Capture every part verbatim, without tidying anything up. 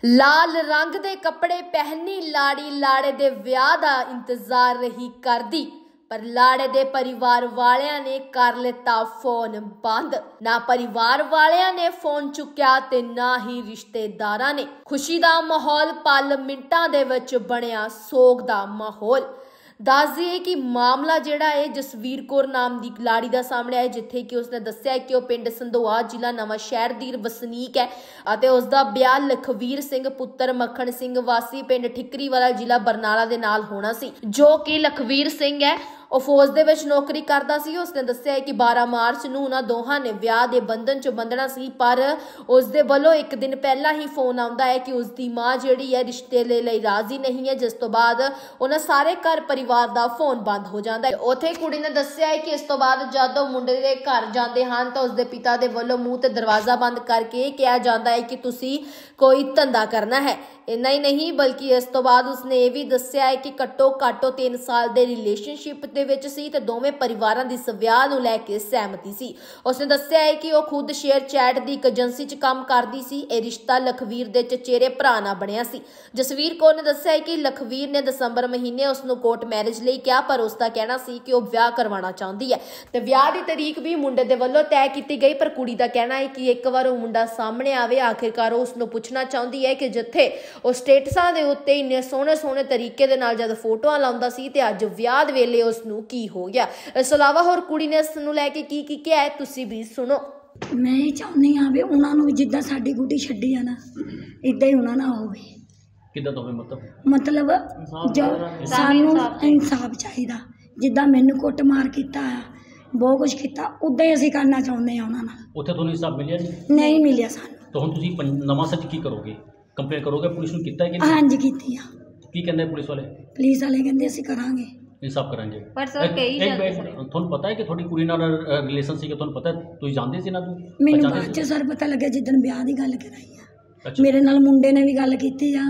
लाल रंग दे कपड़े पहनी लाड़ी लाड़े दे विआह दा इंतजार रही करदी, पर लाड़े दे परिवार वालियां ने कर लिता फोन बंद। ना परिवार वालियां ने फोन चुक्या ते ना ही रिश्तेदारां ने। खुशी दा माहौल पल मिंटां दे विच बनिया सोग दा माहौल। दस दिए कि मामला जिहड़ा है जसवीर कौर नाम की लाड़ी का सामने आया, जिथे कि उसने दस्सिया कि वह पिंड संधोआ जिला नवां शहर दी वसनीक है और उसका ब्याह लखवीर सिंह पुत्र मक्खन सिंह वासी पिंड ठिकरी वाला जिला बरनाला दे नाल होना सी। जो कि लखवीर सिंह है वह फौज दे विच नौकरी करता सी। उसने दस्सिया कि बारह मार्च नूं उन्हां दोहां ने विआह दे बंधन च बंधना सी, पर उसदे वल्लों एक दिन पहला ही फोन आउंदा है कि उसकी मां जिहड़ी है रिश्ते ले लई राजी नहीं है, जिस तो बाद उन्हां सारे घर परिवार दा फोन बंद हो जाता है। उत्थे कुड़ी ने दस्सिया है कि इस तो बाद जदों मुंडे दे घर जाते हैं तो उसके पिता दे वल्लों मूँह ते दरवाजा बंद करके कहा जाता है कि तुसी कोई धंधा करना है। इन्ना ही नहीं बल्कि इस तो बाद उसने ये भी दस्सिया है कि घट्टो घट्ट तीन साल के रिलेशनशिप दे विच सी ते दोवें परिवारां दी विआह नूं लैके सहमति सी। उसने दस्सिया है कि वह खुद शेयर चैट की एक एजेंसी च काम करती सी। यह रिश्ता लखवीर दे चचेरे भरा नाल बनिया सी। जसवीर कौर ने दस्सिया है कि लखवीर ने दसंबर महीने उसनूं कोर्ट मैरिज लई कहा, पर उसका कहना सी कि वह विआह करवाना चाहती है ते विआह की तरीक भी मुंडे दे वल्लों तय की गई, पर कुड़ी का कहना है कि एक बार वह मुंडा सामने आवे। आखिरकार उसनूं पुछना चाहती है कि जिथे ਉਹ ਸਟੇਟਸਾਂ ਦੇ ਉੱਤੇ ਇੰਨੇ ਸੋਹਣੇ ਸੋਹਣੇ ਤਰੀਕੇ ਦੇ ਨਾਲ ਜਦ ਫੋਟੋਆਂ ਲਾਉਂਦਾ ਸੀ ਤੇ ਅੱਜ ਵਿਆਹ ਦੇ ਵੇਲੇ ਉਸ ਨੂੰ ਕੀ ਹੋ ਗਿਆ। ਇਸ ਤੋਂ ਇਲਾਵਾ ਹੋਰ ਕੁੜੀ ਨੇ ਇਸ ਨੂੰ ਲੈ ਕੇ ਕੀ ਕੀ ਕਿਹਾ ਹੈ ਤੁਸੀਂ ਵੀ ਸੁਣੋ। ਮੈਂ ਇਹ ਚਾਹੁੰਦੀ ਹਾਂ ਵੀ ਉਹਨਾਂ ਨੂੰ ਜਿੱਦਾਂ ਸਾਡੀ ਗੁੱਡੀ ਛੱਡੀ ਆ ਨਾ ਇਦਾਂ ਹੀ ਉਹਨਾਂ ਨਾਲ ਹੋਵੇ। ਕਿੱਦਾਂ ਹੋਵੇ ਮਤਲਬ ਮਤਲਬ ਜੋ ਸਾਨੂੰ ਇਨਸਾਫ ਚਾਹੀਦਾ। ਜਿੱਦਾਂ ਮੈਨੂੰ ਕੁੱਟਮਾਰ ਕੀਤਾ ਆ ਬਹੁਤ ਕੁਝ ਕੀਤਾ ਉਦਾਂ ਹੀ ਅਸੀਂ ਕਰਨਾ ਚਾਹੁੰਦੇ ਹਾਂ ਉਹਨਾਂ ਨਾਲ। ਉੱਥੇ ਤੁਹਾਨੂੰ ਇਨਸਾਫ ਮਿਲਿਆ ਨਹੀਂ? ਨਹੀਂ ਮਿਲਿਆ ਸਾਨੂੰ। ਤਾਂ ਹੁਣ ਤੁਸੀਂ ਨਵਾਂ ਸੱਚ ਕੀ ਕਰੋਗੇ? ਕੰਪਲੇਂਟ ਕਰੋਗੇ ਪੁਲਿਸ ਨੂੰ? ਕੀਤਾ ਕਿ ਹਾਂਜੀ ਕੀਤੀ ਆ। ਕੀ ਕਹਿੰਦੇ ਪੁਲਿਸ ਵਾਲੇ? ਪੁਲਿਸ ਵਾਲੇ ਕਹਿੰਦੇ ਅਸੀਂ ਕਰਾਂਗੇ ਇਨਸਾਫ ਕਰਾਂਗੇ। ਪਰ ਸਰ ਕਈ ਤੁਹਾਨੂੰ ਪਤਾ ਹੈ ਕਿ ਤੁਹਾਡੀ ਕੁੜੀ ਨਾਲ ਰਿਲੇਸ਼ਨ ਸੀ ਕਿ ਤੁਹਾਨੂੰ ਪਤਾ ਤੁਸੀਂ ਜਾਣਦੇ ਸੀ ਨਾ? ਤੁਸੀਂ ਮੈਨੂੰ ਬਾਅਦ 'ਚ ਸਰ ਪਤਾ ਲੱਗਿਆ ਜਿੱਦਣ ਵਿਆਹ ਦੀ ਗੱਲ ਕਰਾਈ ਆ। ਮੇਰੇ ਨਾਲ ਮੁੰਡੇ ਨੇ ਵੀ ਗੱਲ ਕੀਤੀ ਆ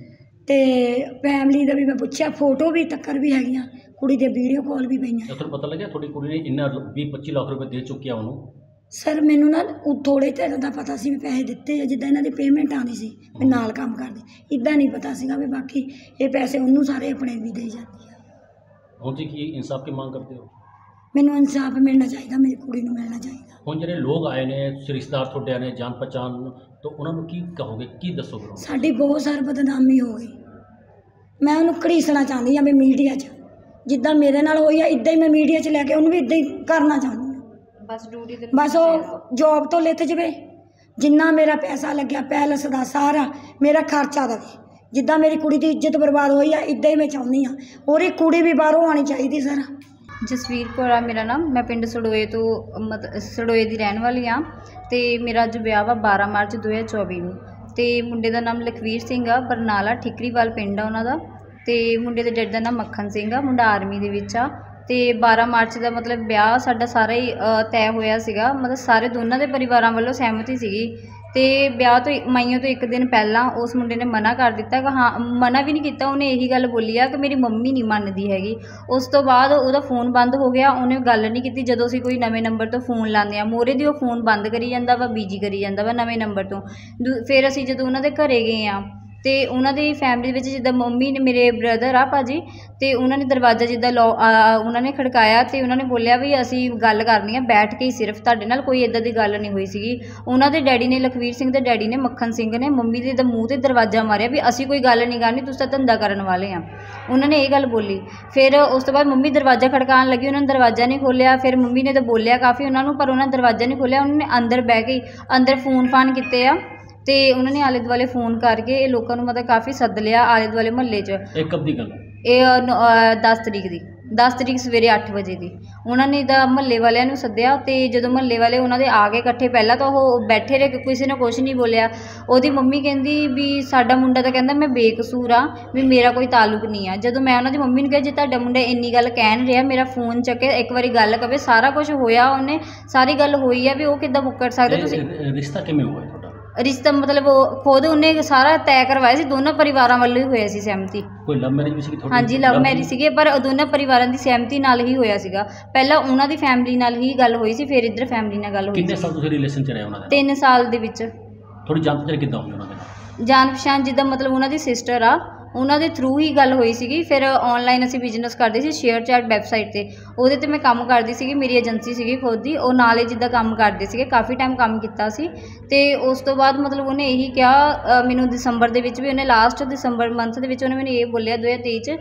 ਤੇ ਫੈਮਿਲੀ ਦਾ ਵੀ ਮੈਂ ਪੁੱਛਿਆ, ਫੋਟੋ ਵੀ ਤੱਕਰ ਵੀ ਹੈਗੀਆਂ, ਕੁੜੀ ਦੇ ਵੀਡੀਓ ਕਾਲ ਵੀ ਪਈਆਂ। ਤੁਹਾਨੂੰ ਪਤਾ ਲੱਗਿਆ ਤੁਹਾਡੀ ਕੁੜੀ ਨੇ ਇੰਨਾ ਵੀਹ ਪੱਚੀ ਲੱਖ ਰੁਪਏ ਦੇ ਚੁੱਕਿਆ ਉਹਨੂੰ? ਸਰ ਮੈਨੂੰ ਨਾ ਉਹ ਥੋੜ੍ਹੇ ਚਿਰ ਦਾ ਪਤਾ ਸੀ ਵੀ ਪੈਸੇ ਦਿੱਤੇ ਆ, ਜਿੱਦਾਂ ਇਹਨਾਂ ਦੀ ਪੇਮੈਂਟ ਆਉਂਦੀ ਸੀ ਮੈਂ ਨਾਲ ਕੰਮ ਕਰਦੀ, ਇੱਦਾਂ ਨਹੀਂ ਪਤਾ ਸੀਗਾ ਵੀ ਬਾਕੀ ਇਹ ਪੈਸੇ ਉਹਨੂੰ ਸਾਰੇ ਆਪਣੇ ਵੀ ਦੇ ਜਾਂਦੀ ਆ। ਹੁਣ ਜੀ ਕੀ ਇਨਸਾਫ ਦੀ ਮੰਗ ਕਰਦੇ ਹੋ? ਮੈਨੂੰ ਇਨਸਾਫ ਮਿਲਣਾ ਚਾਹੀਦਾ, ਮੇਰੀ ਕੁੜੀ ਨੂੰ ਮਿਲਣਾ ਚਾਹੀਦਾ। ਹੁਣ ਜਿਹੜੇ ਲੋਕ ਆਏ ਨੇ ਰਿਸ਼ਤੇਦਾਰ ਤੁਹਾਡੇ ਨੇ ਜਾਣ ਪਛਾਣ, ਤਾਂ ਉਹਨਾਂ ਨੂੰ ਕੀ ਕਹੋਗੇ, ਕੀ ਦੱਸੋਗੇ? ਸਾਡੀ ਬਹੁਤ ਸਾਰੀ ਬਦਨਾਮੀ ਹੋ ਗਈ। ਮੈਂ ਉਹਨੂੰ ਘੜੀਸਣਾ ਚਾਹੁੰਦੀ ਹਾਂ ਵੀ ਮੀਡੀਆ 'ਚ ਜਿੱਦਾਂ ਮੇਰੇ ਨਾਲ ਹੋਈ ਆ ਇੱਦਾਂ ਹੀ ਮੈਂ ਮੀਡੀਆ 'ਚ ਲੈ ਕੇ ਉਹਨੂੰ ਵੀ ਇੱਦਾਂ ਹੀ ਕਰਨਾ ਚਾਹੁੰਦੀ ਹਾਂ। ਬਸ ਡਿਊਟੀ ਤੇ ਬਸ ਉਹ ਜੋਬ ਤੋਂ ਲਿੱਥ ਜਾਵੇ, ਜਿੰਨਾ ਮੇਰਾ ਪੈਸਾ ਲੱਗਿਆ ਪੈਲਸ ਦਾ ਸਾਰਾ ਮੇਰਾ ਖਰਚਾ ਦੇਵੇ। ਜਿੱਦਾਂ ਮੇਰੀ ਕੁੜੀ ਦੀ ਇੱਜ਼ਤ ਬਰਬਾਦ ਹੋਈ ਆ ਇੱਦਾਂ ਹੀ ਮੈਂ ਚਾਹੁੰਦੀ ਹਾਂ। ਔਰ ਇਹ ਕੁੜੀ ਵੀ ਬਾਹਰੋਂ ਆਉਣੀ ਚਾਹੀਦੀ ਸਰ। ਜਸਵੀਰ ਕੌਰ ਆ ਮੇਰਾ ਨਾਮ। ਮੈਂ ਪਿੰਡ ਸੜੋਏ ਤੋਂ ਮਤ ਸੜੋਏ ਦੀ ਰਹਿਣ ਵਾਲੀ ਹਾਂ ਅਤੇ ਮੇਰਾ ਅੱਜ ਵਿਆਹ ਵਾ ਬਾਰ੍ਹਾਂ ਮਾਰਚ ਦੋ ਹਜ਼ਾਰ ਚੌਵੀ ਨੂੰ। ਅਤੇ ਮੁੰਡੇ ਦਾ ਨਾਮ ਲਖਵੀਰ ਸਿੰਘ ਆ, ਬਰਨਾਲਾ ਠਿਕਰੀਵਾਲ ਪਿੰਡ ਆ ਉਹਨਾਂ ਦਾ। ਅਤੇ ਮੁੰਡੇ ਦੇ ਡੈਡੀ ਦਾ ਨਾਮ ਮੱਖਣ ਸਿੰਘ ਆ, ਮੁੰਡਾ ਆਰਮੀ ਦੇ ਵਿੱਚ ਆ। ਅਤੇ ਬਾਰ੍ਹਾਂ ਮਾਰਚ ਦਾ ਮਤਲਬ ਵਿਆਹ ਸਾਡਾ ਸਾਰਾ ਹੀ ਤੈਅ ਹੋਇਆ ਸੀਗਾ, ਮਤਲਬ ਸਾਰੇ ਦੋਨਾਂ ਦੇ ਪਰਿਵਾਰਾਂ ਵੱਲੋਂ ਸਹਿਮਤੀ ਸੀਗੀ। ਅਤੇ ਵਿਆਹ ਤੋਂ ਮਾਈਆਂ ਤੋਂ ਇੱਕ ਦਿਨ ਪਹਿਲਾਂ ਉਸ ਮੁੰਡੇ ਨੇ ਮਨਾ ਕਰ ਦਿੱਤਾ ਕਿ ਹਾਂ ਮਨਾ ਵੀ ਨਹੀਂ ਕੀਤਾ, ਉਹਨੇ ਇਹੀ ਗੱਲ ਬੋਲੀ ਆ ਕਿ ਮੇਰੀ ਮੰਮੀ ਨਹੀਂ ਮੰਨਦੀ ਹੈਗੀ। ਉਸ ਤੋਂ ਬਾਅਦ ਉਹਦਾ ਫੋਨ ਬੰਦ ਹੋ ਗਿਆ, ਉਹਨੇ ਗੱਲ ਨਹੀਂ ਕੀਤੀ। ਜਦੋਂ ਅਸੀਂ ਕੋਈ ਨਵੇਂ ਨੰਬਰ ਤੋਂ ਫੋਨ ਲਾਉਂਦੇ ਹਾਂ ਮੋਰੇ ਦੀ ਉਹ ਫੋਨ ਬੰਦ ਕਰੀ ਜਾਂਦਾ ਵਾ, ਬਿਜੀ ਕਰੀ ਜਾਂਦਾ ਵਾ ਨਵੇਂ ਨੰਬਰ ਤੋਂ। ਦੂ ਫਿਰ ਅਸੀਂ ਜਦੋਂ ਉਹਨਾਂ ਦੇ ਘਰੇ ਗਏ ਹਾਂ ਅਤੇ ਉਹਨਾਂ ਦੀ ਫੈਮਿਲੀ ਵਿੱਚ ਜਿੱਦਾਂ ਮੰਮੀ ਨੇ ਮੇਰੇ ਬ੍ਰਦਰ ਆ ਭਾਜੀ, ਅਤੇ ਉਹਨਾਂ ਨੇ ਦਰਵਾਜ਼ਾ ਜਿੱਦਾਂ ਲੋ ਉਹਨਾਂ ਨੇ ਖੜਕਾਇਆ ਅਤੇ ਉਹਨਾਂ ਨੇ ਬੋਲਿਆ ਵੀ ਅਸੀਂ ਗੱਲ ਕਰਨੀ ਆ ਬੈਠ ਕੇ ਹੀ, ਸਿਰਫ ਤੁਹਾਡੇ ਨਾਲ ਕੋਈ ਇੱਦਾਂ ਦੀ ਗੱਲ ਨਹੀਂ ਹੋਈ ਸੀਗੀ। ਉਹਨਾਂ ਦੇ ਡੈਡੀ ਨੇ ਲਖਵੀਰ ਸਿੰਘ ਦੇ ਡੈਡੀ ਨੇ ਮੱਖਣ ਸਿੰਘ ਨੇ ਮੰਮੀ ਦੇ ਤਾਂ ਮੂੰਹ 'ਤੇ ਦਰਵਾਜ਼ਾ ਮਾਰਿਆ ਵੀ ਅਸੀਂ ਕੋਈ ਗੱਲ ਨਹੀਂ ਕਰਨੀ, ਤੁਸੀਂ ਤਾਂ ਧੰਦਾ ਕਰਨ ਵਾਲੇ ਆ। ਉਹਨਾਂ ਨੇ ਇਹ ਗੱਲ ਬੋਲੀ। ਫਿਰ ਉਸ ਤੋਂ ਬਾਅਦ ਮੰਮੀ ਦਰਵਾਜ਼ਾ ਖੜਕਾਉਣ ਲੱਗੀ, ਉਹਨਾਂ ਨੇ ਦਰਵਾਜ਼ਾ ਨਹੀਂ ਖੋਲ੍ਹਿਆ। ਫਿਰ ਮੰਮੀ ਨੇ ਤਾਂ ਬੋਲਿਆ ਕਾਫੀ ਉਹਨਾਂ ਨੂੰ, ਪਰ ਉਹਨਾਂ ਨੇ ਦਰਵਾਜ਼ਾ ਨਹੀਂ ਖੋਲ੍ਹਿਆ। ਉਹਨਾਂ ਨੇ ਅੰਦਰ ਬਹਿ ਕੇ ਅੰਦਰ ਫੋਨ ਫਾਨ ਕੀਤੇ ਆ ਅਤੇ ਉਹਨਾਂ ਨੇ ਆਲੇ ਦੁਆਲੇ ਫੋਨ ਕਰਕੇ ਇਹ ਲੋਕਾਂ ਨੂੰ ਮਤਲਬ ਕਾਫੀ ਸੱਦ ਲਿਆ ਆਲੇ ਦੁਆਲੇ ਮੁਹੱਲੇ 'ਚ। ਇਹ ਕਦ ਦੀ ਗੱਲ? ਇਹ ਦਸ ਤਰੀਕ ਦੀ ਦਸ ਤਰੀਕ ਸਵੇਰੇ ਅੱਠ ਵਜੇ ਦੀ। ਉਹਨਾਂ ਨੇ ਤਾਂ ਮੁਹੱਲੇ ਵਾਲਿਆਂ ਨੂੰ ਸੱਦਿਆ ਅਤੇ ਜਦੋਂ ਮੁਹੱਲੇ ਵਾਲੇ ਉਹਨਾਂ ਦੇ ਆ ਗਏ ਇਕੱਠੇ, ਪਹਿਲਾਂ ਤਾਂ ਉਹ ਬੈਠੇ ਰਹੇ, ਕਿਸੇ ਨੇ ਕੁਛ ਨਹੀਂ ਬੋਲਿਆ। ਉਹਦੀ ਮੰਮੀ ਕਹਿੰਦੀ ਵੀ ਸਾਡਾ ਮੁੰਡਾ ਤਾਂ ਕਹਿੰਦਾ ਮੈਂ ਬੇਕਸੂਰ ਆ, ਵੀ ਮੇਰਾ ਕੋਈ ਤਾਲੁਕ ਨਹੀਂ ਆ। ਜਦੋਂ ਮੈਂ ਉਹਨਾਂ ਦੀ ਮੰਮੀ ਨੂੰ ਕਿਹਾ ਜੇ ਤੁਹਾਡਾ ਮੁੰਡਾ ਇੰਨੀ ਗੱਲ ਕਹਿਣ ਰਿਹਾ, ਮੇਰਾ ਫੋਨ ਚੱਕੇ ਇੱਕ ਵਾਰੀ ਗੱਲ ਕਵੇ, ਸਾਰਾ ਕੁਛ ਹੋਇਆ, ਉਹਨੇ ਸਾਰੀ ਗੱਲ ਹੋਈ ਆ, ਵੀ ਉਹ ਕਿੱਦਾਂ ਮੁੱਕਰ ਸਕਦਾ? ਤੁਸੀਂ ਰਿਸ਼ਤਾ ਕਿਵੇਂ ਹੋਇਆ ਤੁਹਾਡਾ? ਰਿਸ਼ਤਾ ਮਤਲਬ ਉਹ ਖੁਦ ਉਹਨੇ ਸਾਰਾ ਤੈਅ ਕਰਵਾਇਆ ਸੀ, ਦੋਨੋਂ ਪਰਿਵਾਰਾਂ ਵੱਲੋਂ ਹੀ ਹੋਇਆ ਸੀ ਸਹਿਮਤੀ। ਕੋਈ ਲਵ ਮੈਰਿਜ ਵੀ ਸੀ ਤੁਹਾਡੀ? ਹਾਂਜੀ ਲਵ ਮੈਰਿਜ ਸੀਗੀ, ਪਰ ਦੋਨਾਂ ਪਰਿਵਾਰਾਂ ਦੀ ਸਹਿਮਤੀ ਨਾਲ ਹੀ ਹੋਇਆ ਸੀਗਾ। ਪਹਿਲਾਂ ਉਹਨਾਂ ਦੀ ਫੈਮਿਲੀ ਨਾਲ ਹੀ ਗੱਲ ਹੋਈ ਸੀ, ਫਿਰ ਇੱਧਰ ਫੈਮਿਲੀ ਨਾਲ ਗੱਲ ਹੋਈ। ਕਿੰਨੇ ਸਾਲ ਤੁਸੀਂ ਰਿਲੇਸ਼ਨ 'ਚ ਰਹੇ ਉਹਨਾਂ ਦੇ? ਤਿੰਨ ਸਾਲ ਦੇ ਵਿੱਚ। ਥੋੜੀ ਜਾਣ ਪਛਾਣ ਕਿੱਦਾਂ ਹੋਈ ਉਹਨਾਂ ਦੇ ਨਾਲ? ਜਾਣ ਪਛਾਣ ਜਿੱਦਾਂ ਮਤਲਬ ਉਹਨਾਂ ਦੀ ਸਿਸਟਰ ਆ, ਉਹਨਾਂ ਦੇ ਥਰੂ ਹੀ ਗੱਲ ਹੋਈ ਸੀਗੀ। ਫਿਰ ਔਨਲਾਈਨ ਅਸੀਂ ਬਿਜ਼ਨਸ ਕਰਦੇ ਸੀ ਸ਼ੇਅਰ ਚੈਟ ਵੈਬਸਾਈਟ 'ਤੇ, ਉਹਦੇ 'ਤੇ ਮੈਂ ਕੰਮ ਕਰਦੀ ਸੀਗੀ, ਮੇਰੀ ਏਜੰਸੀ ਸੀਗੀ ਖੁਦ ਦੀ, ਉਹ ਨਾਲੇ ਜਿੱਦਾਂ ਕੰਮ ਕਰਦੇ ਸੀਗੇ, ਕਾਫੀ ਟਾਈਮ ਕੰਮ ਕੀਤਾ ਸੀ। ਅਤੇ ਉਸ ਤੋਂ ਬਾਅਦ ਮਤਲਬ ਉਹਨੇ ਇਹੀ ਕਿਹਾ ਮੈਨੂੰ ਦਸੰਬਰ ਦੇ ਵਿੱਚ ਵੀ, ਉਹਨੇ ਲਾਸਟ ਦਸੰਬਰ ਮੰਥ ਦੇ ਵਿੱਚ ਉਹਨੇ ਮੈਨੂੰ ਇਹ ਬੋਲਿਆ ਦੋ ਹਜ਼ਾਰ ਤੇਈ 'ਚ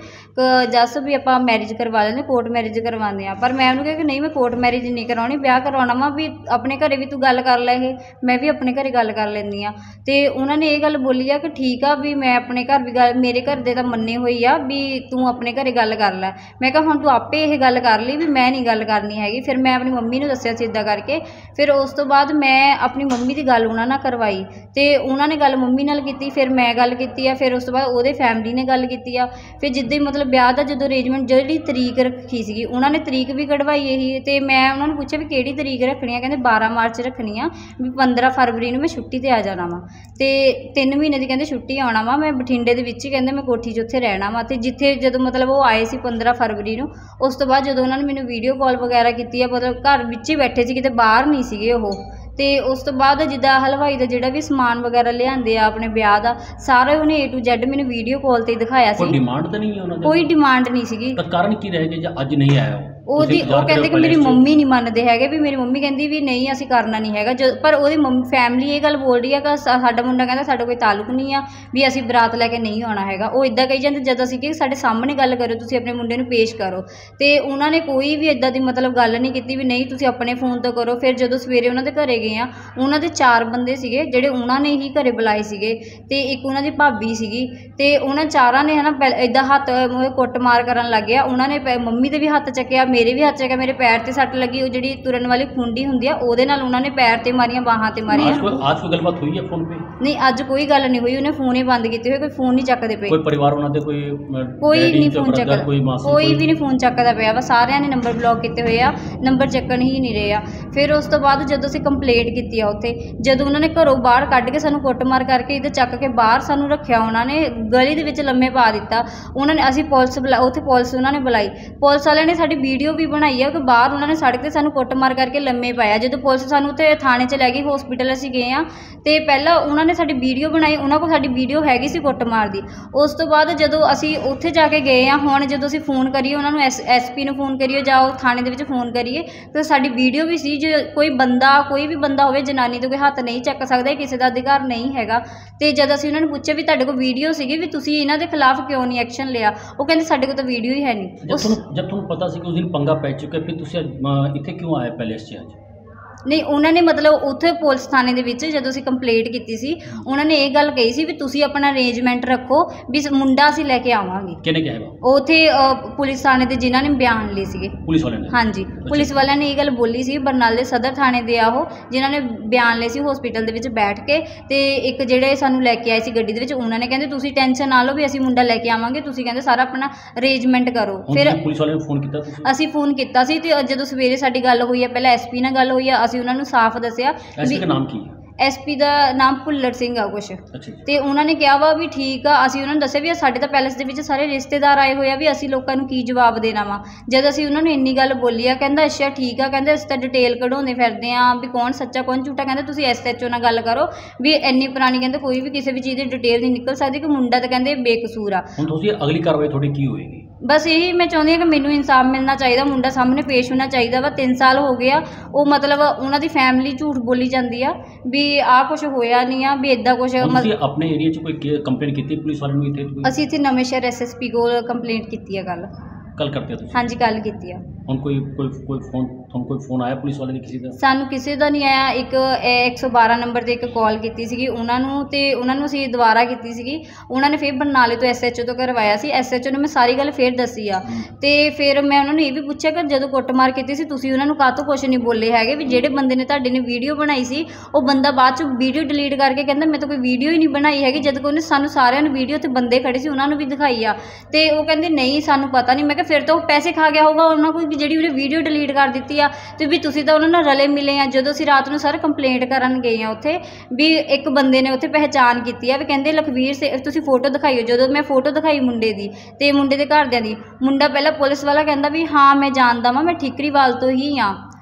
ਜਸ ਵੀ ਆਪਾਂ ਮੈਰਿਜ ਕਰਵਾ ਲੈਂਦੇ, ਕੋਰਟ ਮੈਰਿਜ ਕਰਵਾਉਂਦੇ ਆ। ਪਰ ਮੈਂ ਉਹਨੂੰ ਕਿਹਾ ਕਿ ਨਹੀਂ, ਮੈਂ ਕੋਰਟ ਮੈਰਿਜ ਨਹੀਂ ਕਰਵਾਉਣੀ, ਵਿਆਹ ਕਰਵਾਉਣਾ ਵਾ ਵੀ ਆਪਣੇ ਘਰੇ ਵੀ ਤੂੰ ਗੱਲ ਕਰ ਲੈ, ਇਹ ਮੈਂ ਵੀ ਆਪਣੇ ਘਰੇ ਗੱਲ ਕਰ ਲੈਂਦੀ ਹਾਂ। ਅਤੇ ਉਹਨਾਂ ਨੇ ਇਹ ਗੱਲ ਬੋਲੀ ਆ ਕਿ ਠੀਕ ਆ ਵੀ ਮੈਂ ਆਪਣੇ ਘਰ ਵੀ ਗੱਲ, ਮੇਰੇ ਘਰ ਦੇ ਤਾਂ ਮੰਨੇ ਹੋਈ ਆ ਵੀ ਤੂੰ ਆਪਣੇ ਘਰੇ ਗੱਲ ਕਰ ਲੈ। ਮੈਂ ਕਿਹਾ ਹੁਣ ਤੂੰ ਆਪੇ ਇਹ ਗੱਲ ਕਰ ਲਈ ਵੀ ਮੈਂ ਨਹੀਂ ਗੱਲ ਕਰਨੀ ਹੈਗੀ। ਫਿਰ ਮੈਂ ਆਪਣੀ ਮੰਮੀ ਨੂੰ ਦੱਸਿਆ ਸੀ ਇੱਦਾਂ ਕਰਕੇ। ਫਿਰ ਉਸ ਤੋਂ ਬਾਅਦ ਮੈਂ ਆਪਣੀ ਮੰਮੀ ਦੀ ਗੱਲ ਉਹਨਾਂ ਨਾਲ ਕਰਵਾਈ, ਅਤੇ ਉਹਨਾਂ ਨੇ ਗੱਲ ਮੰਮੀ ਨਾਲ ਕੀਤੀ, ਫਿਰ ਮੈਂ ਗੱਲ ਕੀਤੀ ਆ, ਫਿਰ ਉਸ ਤੋਂ ਬਾਅਦ ਉਹਦੇ ਫੈਮਿਲੀ ਨੇ ਗੱਲ ਕੀਤੀ ਆ। ਫਿਰ ਜਿੱਦਾਂ ਹੀ ਮਤਲਬ ਵਿਆਹ ਦਾ ਜਦੋਂ ਅਰੇਂਜਮੈਂਟ, ਜਿਹੜੀ ਤਰੀਕ ਰੱਖੀ ਸੀਗੀ ਉਹਨਾਂ ਨੇ ਤਰੀਕ ਵੀ ਕਢਵਾਈ ਇਹੀ, ਅਤੇ ਮੈਂ ਉਹਨਾਂ ਨੂੰ ਪੁੱਛਿਆ ਵੀ ਕਿਹੜੀ ਤਰੀਕ ਰੱਖਣੀ ਆ, ਕਹਿੰਦੇ ਬਾਰਾਂ ਮਾਰਚ ਰੱਖਣੀ ਆ, ਵੀ ਪੰਦਰਾਂ ਫਰਵਰੀ ਨੂੰ ਮੈਂ ਛੁੱਟੀ 'ਤੇ ਆ ਜਾਣਾ ਵਾ, ਅਤੇ ਤਿੰਨ ਮਹੀਨੇ ਦੀ ਕਹਿੰਦੇ ਛੁੱਟੀ ਆਉਣਾ ਵਾ, ਮੈਂ ਬਠਿੰਡੇ ਦੇ ਵਿੱਚ ਹੀ ਕਹਿੰਦੇ ਮੈਂ ਕੋਠੀ 'ਚ ਉੱਥੇ ਰਹਿਣਾ ਵਾ। ਅਤੇ ਜਿੱਥੇ ਜਦੋਂ ਮਤਲਬ ਉਹ ਆਏ ਸੀ ਪੰਦਰਾਂ ਫਰਵਰੀ ਨੂੰ, ਉਸ ਤੋਂ ਬਾਅਦ ਜਦੋਂ ਉਹਨਾਂ ਨੇ ਮੈਨੂੰ ਵੀਡੀਓ ਕਾਲ ਵਗੈਰਾ ਕੀਤੀ ਆ, ਮਤਲਬ ਘਰ ਵਿੱਚ ਹੀ ਬੈਠੇ ਸੀ, ਕਿਤੇ ਬਾਹਰ ਨਹੀਂ ਸੀਗੇ ਉਹ। ਅਤੇ ਉਸ ਤੋਂ ਬਾਅਦ ਜਿੱਦਾਂ ਹਲਵਾਈ ਦਾ ਜਿਹੜਾ ਵੀ ਸਮਾਨ ਵਗੈਰਾ ਲਿਆਂਦੇ ਆ ਆਪਣੇ ਵਿਆਹ ਦਾ, ਸਾਰਾ ਉਹਨੇ ਏ ਟੂ ਜ਼ੈਡ ਮੈਨੂੰ ਵੀਡੀਓ ਕਾਲ 'ਤੇ ਦਿਖਾਇਆ ਸੀ। ਕੋਈ ਡਿਮਾਂਡ ਤਾਂ ਨਹੀਂ ਹੈ ਉਹਨਾਂ ਦੀ? ਕੋਈ ਡਿਮਾਂਡ ਨਹੀਂ ਸੀਗੀ। ਤਾਂ ਕਾਰਨ ਕੀ ਰਹੇਗਾ ਜੇ ਅੱਜ ਨਹੀਂ ਆਇਆ ਉਹ? ਉਹਦੀ ਉਹ ਕਹਿੰਦੇ ਕਿ ਮੇਰੀ ਮੰਮੀ ਨਹੀਂ ਮੰਨਦੇ ਹੈਗੇ, ਵੀ ਮੇਰੀ ਮੰਮੀ ਕਹਿੰਦੀ ਵੀ ਨਹੀਂ ਅਸੀਂ ਕਰਨਾ ਨਹੀਂ ਹੈਗਾ। ਜ ਪਰ ਉਹਦੀ ਮੰਮੀ ਫੈਮਿਲੀ ਇਹ ਗੱਲ ਬੋਲ ਰਹੀ ਆ ਕਿ ਸਾਡਾ ਮੁੰਡਾ ਕਹਿੰਦਾ ਸਾਡਾ ਕੋਈ ਤਾਲੁਕ ਨਹੀਂ ਆ, ਵੀ ਅਸੀਂ ਬਰਾਤ ਲੈ ਕੇ ਨਹੀਂ ਆਉਣਾ ਹੈਗਾ। ਉਹ ਇੱਦਾਂ ਕਹੀ ਜਾਂਦੇ, ਜਦ ਅਸੀਂ ਕਿ ਸਾਡੇ ਸਾਹਮਣੇ ਗੱਲ ਕਰੋ, ਤੁਸੀਂ ਆਪਣੇ ਮੁੰਡੇ ਨੂੰ ਪੇਸ਼ ਕਰੋ। ਅਤੇ ਉਹਨਾਂ ਨੇ ਕੋਈ ਵੀ ਇੱਦਾਂ ਦੀ ਮਤਲਬ ਗੱਲ ਨਹੀਂ ਕੀਤੀ ਵੀ ਨਹੀਂ ਤੁਸੀਂ ਆਪਣੇ ਫੋਨ ਤੋਂ ਕਰੋ। ਫਿਰ ਜਦੋਂ ਸਵੇਰੇ ਉਹਨਾਂ ਦੇ ਘਰੇ ਗਏ ਆ, ਉਹਨਾਂ ਦੇ ਚਾਰ ਬੰਦੇ ਸੀਗੇ ਜਿਹੜੇ ਉਹਨਾਂ ਨੇ ਹੀ ਘਰੇ ਬੁਲਾਏ ਸੀਗੇ, ਅਤੇ ਇੱਕ ਉਹਨਾਂ ਦੀ ਭਾਬੀ ਸੀਗੀ, ਅਤੇ ਉਹਨਾਂ ਚਾਰਾਂ ਨੇ ਹੈ ਨਾ ਪਹਿ ਇੱਦਾਂ ਹੱਥ ਕੁੱਟ ਮਾਰ ਕਰਨ ਲੱਗ ਗਿਆ। ਉਹਨਾਂ ਨੇ ਮੰਮੀ ਦੇ ਵੀ ਹੱਥ ਚੱਕਿਆ, ਮੇਰੇ ਵੀ ਹੱਥ ਚੱਕਿਆ, ਮੇਰੇ ਪੈਰ 'ਤੇ ਸੱਟ ਲੱਗੀ, ਉਹ ਜਿਹੜੀ ਤੁਰਨ ਵਾਲੀ ਖੁੰਡੀ ਹੁੰਦੀ ਆ ਉਹਦੇ ਨਾਲ ਉਹਨਾਂ ਨੇ ਪੈਰ 'ਤੇ ਮਾਰੀਆਂ, ਬਾਹਾਂ 'ਤੇ ਮਾਰੀਆਂ। ਅੱਜ ਕੋਈ ਗੱਲਬਾਤ ਹੋਈ ਹੈ ਫੋਨ 'ਤੇ? ਨਹੀਂ, ਅੱਜ ਕੋਈ ਗੱਲ ਨਹੀਂ ਹੋਈ, ਉਹਨੇ ਫੋਨ ਹੀ ਬੰਦ ਕੀਤੇ ਹੋਏ, ਕੋਈ ਫੋਨ ਨਹੀਂ ਚੱਕਦੇ ਪਏ। ਕੋਈ ਪਰਿਵਾਰ ਉਹਨਾਂ ਦੇ ਕੋਈ ਕੋਈ ਨਹੀਂ ਫੋਨ ਚੱਕਦਾ, ਕੋਈ ਕੋਈ ਵੀ ਨਹੀਂ ਫੋਨ ਚੱਕਦਾ ਪਿਆ ਵਾ। ਸਾਰਿਆਂ ਨੇ ਨੰਬਰ ਬਲੌਕ ਕੀਤੇ ਹੋਏ ਆ, ਨੰਬਰ ਚੱਕਣ ਹੀ ਨਹੀਂ ਰਹੇ ਆ। ਫਿਰ ਉਸ ਤੋਂ ਬਾਅਦ ਜਦੋਂ ਅਸੀਂ ਕੰਪਲੇਂਟ ਕੀਤੀ ਆ ਉੱਥੇ, ਜਦੋਂ ਉਹਨਾਂ ਨੇ ਘਰੋਂ ਬਾਹਰ ਕੱਢ ਕੇ ਸਾਨੂੰ ਕੁੱਟਮਾਰ ਕਰਕੇ ਇੱਧਰ ਚੱਕ ਕੇ ਬਾਹਰ ਸਾਨੂੰ ਰੱਖਿਆ, ਉਹਨਾਂ ਨੇ ਗਲੀ ਦੇ ਵਿੱਚ ਲੰਮੇ ਪਾ ਦਿੱਤਾ। ਉਹਨਾਂ ਨੇ ਅਸੀਂ ਪੁਲਿਸ ਬੁਲਾ ਉੱਥੇ ਪੁਲਿਸ ਉਹਨਾਂ ਨੇ ਬੁਲਾਈ, ਪੁਲਿਸ ਵਾਲਿਆਂ ਨੇ ਸਾਡੀ ਵੀਡੀਓ ਵੀ ਬਣਾਈ ਆ ਕਿ ਬਾਹਰ ਉਹਨਾਂ ਨੇ ਸੜਕ 'ਤੇ ਸਾਨੂੰ ਕੁੱਟਮਾਰ ਕਰਕੇ ਲੰਮੇ ਪਾਇਆ। ਜਦੋਂ ਪੁਲਿਸ ਸਾਨੂੰ ਉੱਥੇ ਥਾਣੇ 'ਚ ਲੈ ਗਈ, ਹਸਪੀਟਲ ਅਸੀਂ ਗਏ ਹਾਂ, ਅਤੇ ਪਹਿਲਾਂ ਉਹਨਾਂ ਨੇ ਸਾਡੀ ਵੀਡੀਓ ਬਣਾਈ, ਉਹਨਾਂ ਕੋਲ ਸਾਡੀ ਵੀਡੀਓ ਹੈਗੀ ਸੀ ਕੁੱਟਮਾਰ ਦੀ। ਉਸ ਤੋਂ ਬਾਅਦ ਜਦੋਂ ਅਸੀਂ ਉੱਥੇ ਜਾ ਕੇ ਗਏ ਹਾਂ, ਹੁਣ ਜਦੋਂ ਅਸੀਂ ਫੋਨ ਕਰੀਏ ਉਹਨਾਂ ਨੂੰ, ਐਸ ਐਸ ਪੀ ਨੂੰ ਫੋਨ ਕਰੀਏ ਜਾਂ ਉਹ ਥਾਣੇ ਦੇ ਵਿੱਚ ਫੋਨ ਕਰੀਏ, ਤਾਂ ਸਾਡੀ ਵੀਡੀਓ ਵੀ ਸੀ। ਜੇ ਕੋਈ ਬੰਦਾ ਕੋਈ ਵੀ ਬੰਦਾ ਹੋਵੇ, ਜਨਾਨੀ ਤੋਂ ਕੋਈ ਹੱਥ ਨਹੀਂ ਚੱਕ ਸਕਦਾ, ਕਿਸੇ ਦਾ ਅਧਿਕਾਰ ਨਹੀਂ ਹੈਗਾ। ਅਤੇ ਜਦ ਅਸੀਂ ਉਹਨਾਂ ਨੂੰ ਪੁੱਛਿਆ ਵੀ ਤੁਹਾਡੇ ਕੋਲ ਵੀਡੀਓ ਸੀਗੀ, ਵੀ ਤੁਸੀਂ ਇਹਨਾਂ ਦੇ ਖਿਲਾਫ ਕਿਉਂ ਨਹੀਂ ਐਕਸ਼ਨ ਲਿਆ, ਉਹ ਕਹਿੰਦੇ ਸਾਡੇ ਕੋਲ ਤਾਂ ਵੀਡੀਓ ਹੀ ਹੈ ਨਹੀਂ। ਜਦ ਤੁਹਾਨੂੰ ਜਦ ਤੁਹਾਨੂੰ ਪਤਾ ਸੀ ਕਿ ਉਸ ਦਿਨ ਪੰਗਾ ਪੈ ਚੁੱਕਿਆ, ਫਿਰ ਤੁਸੀਂ ਇੱਥੇ ਕਿਉਂ ਆਏ ਪੈਲੇਸ 'ਚ ਅੱਜ? ਨਹੀਂ, ਉਹਨਾਂ ਨੇ ਮਤਲਬ ਉੱਥੇ ਪੁਲਿਸ ਥਾਣੇ ਦੇ ਵਿੱਚ ਜਦੋਂ ਅਸੀਂ ਕੰਪਲੇਂਟ ਕੀਤੀ ਸੀ, ਉਹਨਾਂ ਨੇ ਇਹ ਗੱਲ ਕਹੀ ਸੀ ਵੀ ਤੁਸੀਂ ਆਪਣਾ ਅਰੇਂਜਮੈਂਟ ਰੱਖੋ, ਵੀ ਮੁੰਡਾ ਅਸੀਂ ਲੈ ਕੇ ਆਵਾਂਗੇ। ਕਿਹਨੇ ਕਿਹਾ? ਉੱਥੇ ਪੁਲਿਸ ਥਾਣੇ ਦੇ ਜਿਨ੍ਹਾਂ ਨੇ ਬਿਆਨ ਲਏ ਸੀਗੇ, ਪੁਲਿਸ ਵਾਲਿਆਂ ਨੇ? ਹਾਂਜੀ, ਪੁਲਿਸ ਵਾਲਿਆਂ ਨੇ ਇਹ ਗੱਲ ਬੋਲੀ ਸੀ। ਬਰਨਾਲੇ ਸਦਰ ਥਾਣੇ ਦੇ ਆ ਉਹ, ਜਿਨ੍ਹਾਂ ਨੇ ਬਿਆਨ ਲਏ ਸੀ ਹਸਪੀਟਲ ਦੇ ਵਿੱਚ ਬੈਠ ਕੇ। ਅਤੇ ਇੱਕ ਜਿਹੜੇ ਸਾਨੂੰ ਲੈ ਕੇ ਆਏ ਸੀ ਗੱਡੀ ਦੇ ਵਿੱਚ, ਉਹਨਾਂ ਨੇ ਕਹਿੰਦੇ ਤੁਸੀਂ ਟੈਨਸ਼ਨ ਨਾ ਲਓ ਵੀ ਅਸੀਂ ਮੁੰਡਾ ਲੈ ਕੇ ਆਵਾਂਗੇ, ਤੁਸੀਂ ਕਹਿੰਦੇ ਸਾਰਾ ਆਪਣਾ ਅਰੇਂਜਮੈਂਟ ਕਰੋ। ਫਿਰ ਪੁਲਿਸ ਵਾਲਿਆਂ ਨੂੰ ਫੋਨ ਕੀਤਾ ਤੁਸੀਂ? ਅਸੀਂ ਫੋਨ ਕੀਤਾ ਸੀ, ਅਤੇ ਜਦੋਂ ਸਵੇਰੇ ਸਾਡੀ ਗੱਲ ਹੋਈ ਆ, ਪਹਿਲਾਂ ਐਸ ਪੀ ਨਾਲ ਗੱਲ ਹੋਈ ਆ, ਅਸੀਂ ਉਹਨਾਂ ਨੂੰ ਸਾਫ਼ ਦੱਸਿਆ। ਐਸ ਪੀ ਦਾ ਨਾਮ ਕੀ ਹੈ? ਐਸ ਪੀ ਦਾ ਨਾਮ ਭੁੱਲਰ ਸਿੰਘ ਆ ਕੁਛ। ਅਤੇ ਉਹਨਾਂ ਨੇ ਕਿਹਾ ਵਾ ਵੀ ਠੀਕ ਆ। ਅਸੀਂ ਉਹਨਾਂ ਨੂੰ ਦੱਸਿਆ ਵੀ ਸਾਡੇ ਤਾਂ ਪੈਲੇਸ ਦੇ ਵਿੱਚ ਸਾਰੇ ਰਿਸ਼ਤੇਦਾਰ ਆਏ ਹੋਏ ਆ, ਵੀ ਅਸੀਂ ਲੋਕਾਂ ਨੂੰ ਕੀ ਜਵਾਬ ਦੇਣਾ ਵਾ। ਜਦ ਅਸੀਂ ਉਹਨਾਂ ਨੂੰ ਇੰਨੀ ਗੱਲ ਬੋਲੀ ਆ, ਕਹਿੰਦਾ ਅੱਛਾ ਠੀਕ ਆ, ਕਹਿੰਦੇ ਅਸੀਂ ਤਾਂ ਡਿਟੇਲ ਕਢਾਉਂਦੇ ਫਿਰਦੇ ਹਾਂ ਵੀ ਕੌਣ ਸੱਚਾ ਕੌਣ ਝੂਠਾ। ਕਹਿੰਦੇ ਤੁਸੀਂ ਐਸ ਐਚ ਓ ਨਾਲ ਗੱਲ ਕਰੋ, ਵੀ ਇੰਨੀ ਪੁਰਾਣੀ ਕਹਿੰਦੇ ਕੋਈ ਵੀ ਕਿਸੇ ਵੀ ਚੀਜ਼ ਦੀ ਡਿਟੇਲ ਨਹੀਂ ਨਿਕਲ ਸਕਦੀ, ਕਿ ਮੁੰਡਾ ਤਾਂ ਕਹਿੰਦੇ ਬੇਕਸੂਰ ਆ। ਹੁਣ ਤੁਸੀਂ ਅਗਲੀ ਕਾਰਵਾਈ ਤੁਹਾਡੀ ਕੀ ਹੋਏਗੀ? ਬਸ ਇਹੀ ਮੈਂ ਚਾਹੁੰਦੀ ਹਾਂ ਕਿ ਮੈਨੂੰ ਇਨਸਾਫ ਮਿਲਣਾ ਚਾਹੀਦਾ, ਮੁੰਡਾ ਸਾਹਮਣੇ ਪੇਸ਼ ਹੋਣਾ ਚਾਹੀਦਾ ਵਾ। ਤਿੰਨ ਸਾਲ ਹੋ ਗਏ ਆ, ਉਹ ਮਤਲਬ ਉਹਨਾਂ ਦੀ ਫੈਮਿਲੀ ਝੂਠ ਬੋਲੀ ਜਾਂਦੀ ਆ ਵੀ ਆਹ ਕੁਛ ਹੋਇਆ ਨਹੀਂ ਆ, ਵੀ ਇੱਦਾਂ ਕੁਛ। ਤੁਸੀਂ ਆਪਣੇ ਏਰੀਆ 'ਚ ਕੋਈ ਕੰਪਲੇਂਟ ਕੀਤੀ ਪੁਲਿਸ ਵਾਲਿਆਂ ਨੂੰ? ਇੱਥੇ ਅਸੀਂ ਇੱਥੇ ਨਵੇਂ ਸ਼ਹਿਰ ਐਸ ਐਸ ਪੀ ਕੋਲ ਕੰਪਲੇਂਟ ਕੀਤੀ ਆ। ਗੱਲ ਕੱਲ ਕਰਦੇ ਹੋ ਤੁਸੀਂ? ਹਾਂਜੀ, ਕੱਲ ਕੀਤੀ ਆ। ਹੁਣ ਕੋਈ ਕੋਈ ਕੋਈ ਫੋਨ ਤੁਹਾਨੂੰ ਕੋਈ ਫੋਨ ਆਇਆ ਪੁਲਿਸ ਵਾਲੇ ਨੇ ਕਿਸੇ ਦਾ? ਸਾਨੂੰ ਕਿਸੇ ਦਾ ਨਹੀਂ ਆਇਆ। ਇੱਕ ਇੱਕ ਸੌ ਬਾਰਾਂ ਨੰਬਰ 'ਤੇ ਇੱਕ ਕਾਲ ਕੀਤੀ ਸੀਗੀ ਉਹਨਾਂ ਨੂੰ, ਅਤੇ ਉਹਨਾਂ ਨੂੰ ਅਸੀਂ ਦੁਬਾਰਾ ਕੀਤੀ ਸੀਗੀ। ਉਹਨਾਂ ਨੇ ਫਿਰ ਬਰਨਾਲੇ ਤੋਂ ਐਸ ਐਚ ਓ ਤੋਂ ਕਰਵਾਇਆ ਸੀ। ਐਸ ਐਚ ਓ ਨੂੰ ਮੈਂ ਸਾਰੀ ਗੱਲ ਫਿਰ ਦੱਸੀ ਆ, ਅਤੇ ਫਿਰ ਮੈਂ ਉਹਨਾਂ ਨੂੰ ਇਹ ਵੀ ਪੁੱਛਿਆ ਕਿ ਜਦੋਂ ਕੁੱਟਮਾਰ ਕੀਤੀ ਸੀ ਤੁਸੀਂ ਉਹਨਾਂ ਨੂੰ ਕਾਹਤੋਂ ਕੁਛ ਨਹੀਂ ਬੋਲੇ ਹੈਗੇ, ਵੀ ਜਿਹੜੇ ਬੰਦੇ ਨੇ ਤੁਹਾਡੇ ਨੇ ਵੀਡੀਓ ਬਣਾਈ ਸੀ, ਉਹ ਬੰਦਾ ਬਾਅਦ 'ਚ ਵੀਡੀਓ ਡਿਲੀਟ ਕਰਕੇ ਕਹਿੰਦਾ ਮੈਂ ਤਾਂ ਕੋਈ ਵੀਡੀਓ ਹੀ ਨਹੀਂ ਬਣਾਈ ਹੈਗੀ, ਜਦ ਕਿ ਉਹਨੇ ਸਾਨੂੰ ਸਾਰਿਆਂ ਨੂੰ ਵੀਡੀਓ 'ਤੇ ਬੰਦੇ ਖੜੇ ਸੀ ਉਹਨਾਂ ਨੂੰ ਵੀ ਦਿਖਾਈ ਆ। ਅਤੇ ਉਹ ਕਹਿੰਦੇ ਨਹੀਂ ਸਾਨੂੰ ਪਤਾ ਨਹੀਂ। ਮੈਂ ਕਿਹਾ ਫਿਰ ਤਾਂ ਉਹ ਪੈਸੇ ਖਾ ਗਿਆ ਹੋਊਗਾ ਉਹਨਾਂ ਕੋਲ, ਜਿਹੜੀ ਉਹਨੇ ਵੀਡੀਓ ਡਿਲੀਟ ਕਰ ਦਿੱਤੀ ਆ, ਅਤੇ ਵੀ ਤੁਸੀਂ ਤਾਂ ਉਹਨਾਂ ਨਾਲ ਰਲੇ ਮਿਲੇ ਆ। ਜਦੋਂ ਅਸੀਂ ਰਾਤ ਨੂੰ ਸਰ ਕੰਪਲੇਂਟ ਕਰਨ ਗਏ ਆ ਉੱਥੇ, ਵੀ ਇੱਕ ਬੰਦੇ ਨੇ ਉੱਥੇ ਪਹਿਚਾਣ ਕੀਤੀ ਆ, ਵੀ ਕਹਿੰਦੇ ਲਖਵੀਰ ਸੇ ਤੁਸੀਂ ਫੋਟੋ ਦਿਖਾਈਓ। ਜਦੋਂ ਮੈਂ ਫੋਟੋ ਦਿਖਾਈ ਮੁੰਡੇ ਦੀ ਅਤੇ ਮੁੰਡੇ ਦੇ ਘਰਦਿਆਂ ਦੀ, ਮੁੰਡਾ ਪਹਿਲਾਂ ਪੁਲਿਸ ਵਾਲਾ ਕਹਿੰਦਾ ਵੀ ਹਾਂ ਮੈਂ ਜਾਣਦਾ ਵਾਂ, ਮੈਂ ਠੀਕਰੀਵਾਲ ਤੋਂ ਹੀ ਹਾਂ,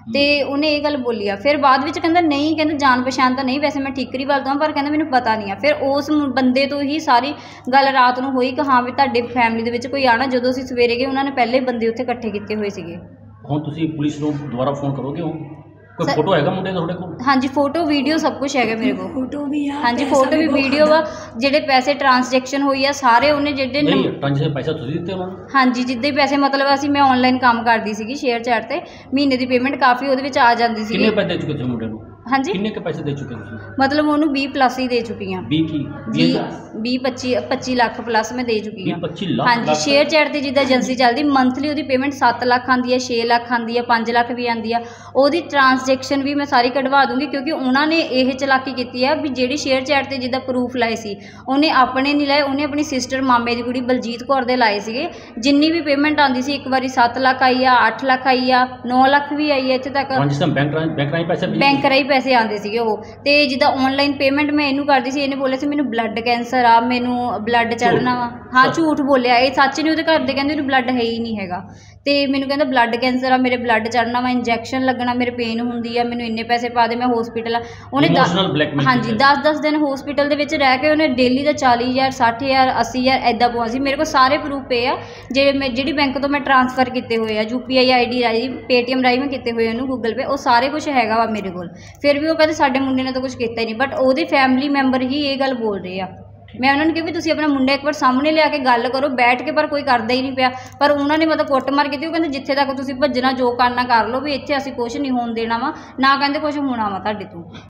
ਤੇ ਉਹਨੇ ਇਹ ਗੱਲ ਬੋਲੀ ਆ। ਫਿਰ ਬਾਅਦ ਵਿੱਚ ਕਹਿੰਦਾ ਨਹੀਂ, ਕਹਿੰਦਾ ਜਾਣ ਪਛਾਣ ਤਾਂ ਨਹੀਂ, ਵੈਸੇ ਮੈਂ ਠੀਕਰੀਵਾਲ ਤੋਂ ਹਾਂ, ਪਰ ਕਹਿੰਦਾ ਮੈਨੂੰ ਪਤਾ ਨਹੀਂ ਆ। ਫਿਰ ਉਸ ਮੁ- ਬੰਦੇ ਤੋਂ ਹੀ ਸਾਰੀ ਗੱਲ ਰਾਤ ਨੂੰ ਹੋਈ ਕਿ ਹਾਂ ਵੀ ਤੁਹਾਡੇ ਫੈਮਿਲੀ ਦੇ ਵਿੱਚ ਕੋਈ ਆਣਾ। ਜਦੋਂ ਅਸੀਂ ਸਵੇਰੇ ਗਏ ਉਹਨਾਂ ਨੇ ਪਹਿਲੇ ਬੰਦੇ ਉੱਥੇ ਇਕੱਠੇ ਕੀਤੇ ਹੋਏ ਸੀਗੇ। ਹੁਣ ਤੁਸੀਂ ਪੁਲਿਸ ਨੂੰ ਦੁਬਾਰਾ ਫੋਨ ਕਰੋਗੇ? ਹੁਣ ਕੋਈ ਸਰ- ਫੋਟੋ ਹੈਗਾ ਮੁੰਡੇ ਦਾ ਤੁਹਾਡੇ ਕੋਲ? ਹਾਂਜੀ, ਫੋਟੋ ਵੀਡੀਓ ਸਭ ਕੁਝ ਹੈਗਾ ਮੇਰੇ ਕੋਲ। ਫੋਟੋ ਵੀ ਆ, ਹਾਂਜੀ, ਪੈਸਾ ਫੋਟੋ ਵੀ ਬਹੁਤ ਵੀਡੀਓ ਵਾ, ਖਾਂਦਾ। ਜਿਹੜੇ ਪੈਸੇ ਟ੍ਰਾਂਜੈਕਸ਼ਨ ਹੋਈ ਆ ਸਾਰੇ ਉਹਨੇ ਜਿਹੜੇ ਨੰਬ- ਨਹੀਂ, ਟ੍ਰਾਂਜੈਕਸ਼ਨ ਪੈਸਾ ਤੁਸੀਂ ਦਿੱਤੇ ਉਹਨਾਂ ਨੂੰ? ਹਾਂਜੀ, ਜਿੱਦਾਂ ਹੀ ਪੈਸੇ ਮਤਲਬ ਅਸੀਂ ਮੈਂ ਆਨਲਾਈਨ ਕੰਮ ਕਰਦੀ ਸੀਗੀ ਸ਼ੇਅਰ ਚੈਟ ਤੇ, ਮਹੀਨੇ ਦੀ ਪੇਮੈਂਟ ਕਾਫੀ ਉਹਦੇ ਵਿੱਚ ਆ ਜਾਂਦੀ ਕਿੰਨੇ ਸੀਗੀ। ਪੈਸੇ ਦੇ ਚੁੱਕੇ ਤੁਸੀਂ ਮੁੰਡੇ ਨੂੰ? ਹਾਂਜੀ, ਕਿੰਨੇ ਕੁ ਪੈਸੇ ਦੇ ਚੁੱਕੇ ਤੁਸੀਂ? ਮਤਲਬ ਉਹਨੂੰ ਵੀਹ ਪਲੱਸ ਹੀ ਦੇ ਚੁੱਕੀ ਹਾਂ। ਵੀਹ ਕੀ ਵੀਹ ਵੀਹ ਪੱਚੀ ਪੱਚੀ ਲੱਖ ਪਲੱਸ ਮੈਂ ਦੇ ਚੁੱਕੀ ਵੀਹ ਹਾਂ। ਪੱਚੀ ਲੱਖ? ਹਾਂਜੀ, ਸ਼ੇਅਰ ਚੈਟ ਤੇ ਜਿੱਦਾਂ ਏਜੰਸੀ ਚੱਲਦੀ, ਮੰਥਲੀ ਉਹਦੀ ਪੇਮੈਂਟ ਸੱਤ ਲੱਖ ਆਉਂਦੀ ਹੈ, ਛੇ ਲੱਖ ਆਉਂਦੀ ਹੈ, ਪੰਜ ਲੱਖ ਵੀ ਆਉਂਦੀ ਆ। ਉਹਦੀ ਟ੍ਰਾਂਜੈਕਸ਼ਨ ਵੀ ਮੈਂ ਸਾਰੀ ਕਢਵਾ ਦੂੰਗੀ, ਕਿਉਂਕਿ ਉਹਨਾਂ ਨੇ ਇਹ ਚਲਾਕੀ ਕੀਤੀ ਆ ਵੀ ਜਿਹੜੀ ਸ਼ੇਅਰ ਚੈਟ ਤੇ ਜਿੱਦਾਂ ਪ੍ਰੂਫ ਲਾਏ ਸੀ ਉਹਨੇ ਆਪਣੇ ਨਹੀਂ ਲਾਏ, ਉਹਨੇ ਆਪਣੀ ਸਿਸਟਰ ਮਾਮੇ ਦੀ ਕੁੜੀ ਬਲਜੀਤ ਕੌਰ ਦੇ ਲਾਏ ਸੀਗੇ। ਜਿੰਨੀ ਵੀ ਪੇਮੈਂਟ ਆਉਂਦੀ ਸੀ, ਇੱਕ ਵਾਰੀ ਸੱਤ ਲੱਖ ਆਈ ਆ, ਅੱਠ ਲੱਖ ਆਈ ਆ, ਨੌ ਲੱਖ ਵੀ ਆਈ ਹੈ, ਇੱਥੇ ਤੱਕ ਟ੍ਰਾਂਜੈਕਸ਼ਨ ਬੈਂਕ ਰਾਹੀਂ ਬੈਂਕ ਰਾਹੀਂ ਪੈਸੇ ਭੇਜੇ? ਬੈਂਕ ਰਾਹੀਂ ਪੈਸੇ ਆਉਂਦੇ ਸੀਗੇ ਉਹ। ਤੇ ਜਿੱਦਾਂ ਆਨਲਾਈਨ ਪੇਮੈਂਟ ਮੈਂ ਇਹਨੂੰ ਕਰਦੀ ਸੀ, ਇਹਨੇ ਬੋਲਿਆ ਸੀ ਮੈਨੂੰ ਬਲੱਡ ਕੈਂਸਰ ਆ, ਮੈਨੂੰ ਬਲੱਡ ਚੜ੍ਹਨਾ ਵਾ। ਹਾਂ, ਝੂਠ ਬੋਲਿਆ, ਇਹ ਸੱਚ ਨਹੀਂ। ਉਹਦੇ ਘਰ ਦੇ ਕਹਿੰਦੇ ਇਹਨੂੰ ਬਲੱਡ ਹੈ ਹੀ ਨਹੀਂ ਹੈਗਾ। ਤੇ ਮੈਨੂੰ ਕਹਿੰਦਾ ਬਲੱਡ ਕੈਂਸਰ ਆ, ਮੇਰੇ ਬਲੱਡ ਚੜ੍ਹਨਾ ਵਾ, ਇੰਜੈਕਸ਼ਨ ਲੱਗਣਾ, ਮੇਰੇ ਪੇਨ ਹੁੰਦੀ ਆ, ਮੈਨੂੰ ਇੰਨੇ ਪੈਸੇ ਪਾ ਦੇ, ਮੈਂ ਹਸਪੀਟਲ ਆ। ਉਹਨੇ ਦਸ Emotional blackmail ਹਾਂਜੀ ਕੀਤਾ। ਦਸ ਦਸ ਦਿਨ ਹਸਪੀਟਲ ਦੇ ਵਿੱਚ ਰਹਿ ਕੇ ਉਹਨੇ ਡੇਲੀ ਦਾ ਚਾਲੀ ਹਜ਼ਾਰ ਸੱਠ ਹਜ਼ਾਰ ਅੱਸੀ ਹਜ਼ਾਰ ਐਦਾਂ ਪਵਾ ਸੀ। ਮੇਰੇ ਕੋਲ ਸਾਰੇ ਪ੍ਰੂਫ ਪਏ ਆ, ਜਿਹੜੇ ਮੈਂ ਜਿਹੜੀ ਬੈਂਕ ਤੋਂ ਮੈਂ ਟ੍ਰਾਂਸਫਰ ਕੀਤੇ ਹੋਏ ਆ, U P I I D ਰਾਹੀਂ, ਪੇਟੀਐਮ ਰਾਹੀਂ ਮੈਂ ਕੀਤੇ ਹੋਏ ਉਹਨੂੰ, ਗੂਗਲ ਪੇ, ਉਹ ਸਾਰੇ ਕੁਝ ਹੈਗਾ ਵਾ ਮੇਰੇ ਕੋਲ। ਫਿਰ ਵੀ ਉਹ ਕਹਿੰਦੇ ਸਾਡੇ ਮੁੰਡੇ ਨੇ ਤਾਂ ਕੁਝ ਕੀਤਾ ਹੀ ਨਹੀਂ, ਬਟ ਉਹਦੇ ਫੈਮਿਲੀ ਮੈਂਬਰ ਹੀ ਇਹ ਗੱਲ ਬੋਲ ਰਹੇ ਆ। ਮੈਂ ਉਹਨਾਂ ਨੂੰ ਕਿਹਾ ਵੀ ਤੁਸੀਂ ਆਪਣਾ ਮੁੰਡਾ ਇੱਕ ਵਾਰ ਸਾਹਮਣੇ ਲਿਆ ਕੇ ਗੱਲ ਕਰੋ ਬੈਠ ਕੇ, ਪਰ ਕੋਈ ਕਰਦਾ ਹੀ ਨਹੀਂ ਪਿਆ। ਪਰ ਉਹਨਾਂ ਨੇ ਮਤਲਬ ਕੁੱਟਮਾਰ ਕੀਤੀ। ਉਹ ਕਹਿੰਦੇ ਜਿੱਥੇ ਤੱਕ ਤੁਸੀਂ ਭੱਜਣਾ ਜੋ ਕਰਨਾ ਕਰ ਲਓ, ਵੀ ਇੱਥੇ ਅਸੀਂ ਕੁਝ ਨਹੀਂ ਹੋਣ ਦੇਣਾ ਵਾ, ਨਾ ਕਹਿੰਦੇ ਕੁਝ ਹੋਣਾ ਵਾ ਤੁਹਾਡੇ ਤੋਂ।